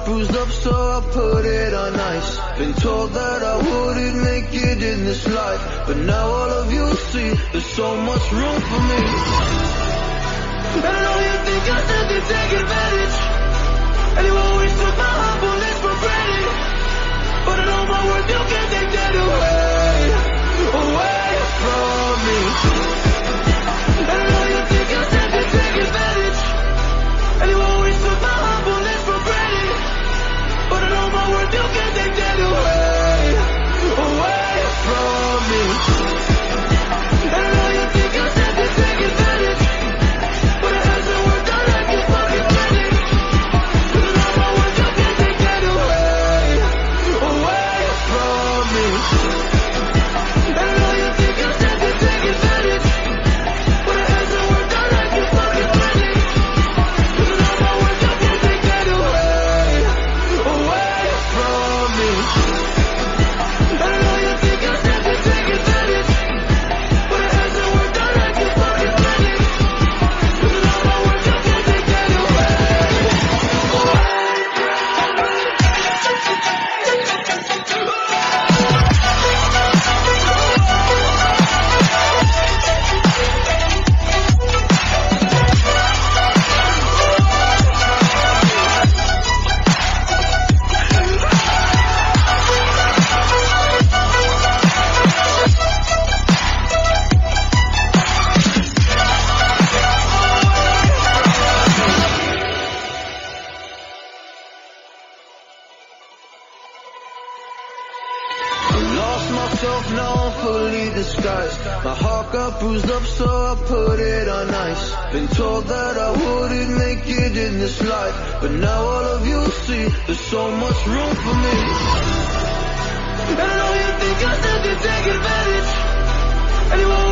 bruised up, so I put it on ice. Been told that I wouldn't make it in this life, but now all of you see there's so much room for me. And I know you think I said to take advantage, and you always took my humbleness for granted, but I know my worth, you can't take that away from me. And I know you think I said to take advantage, and you always took my humbleness for granted, but I know my worth, you can't take that away from me. And I know you think I said to take advantage, but it hasn't worked out like you fucking planned it. Cause I know my worth, you can't take that away from me. And I know you think I said to take advantage, but it hasn't worked out like you fucking planned it. Cause I know my worth, you can't take that away from me. And I know you think I said to take advantage, but it hasn't worked out like you fucking planned it. Cause I know my worth, you can't take that away Lost myself, now I'm fully disguised. My heart got bruised up, so I put it on ice. Been told that I wouldn't make it in this life, but now all of you see there's so much room for me. And I know you think I said to take advantage, and you